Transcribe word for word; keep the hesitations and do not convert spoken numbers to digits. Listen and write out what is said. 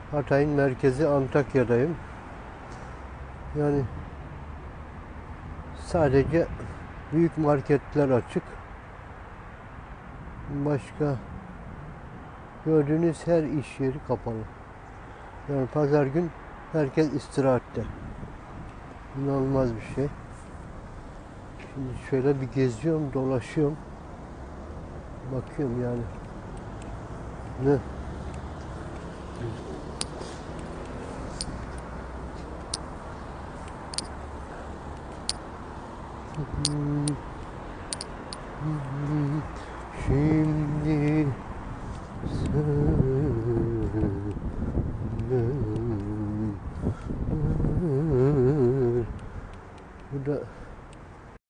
Hatay'ın merkezi Antakya'dayım. Yani sadece büyük marketler açık. Başka gördüğünüz her iş yeri kapalı. Yani pazar gün herkes istirahatte. İnanılmaz bir şey. Şimdi şöyle bir geziyorum, dolaşıyorum. Bakıyorum yani. Ne? Hmm.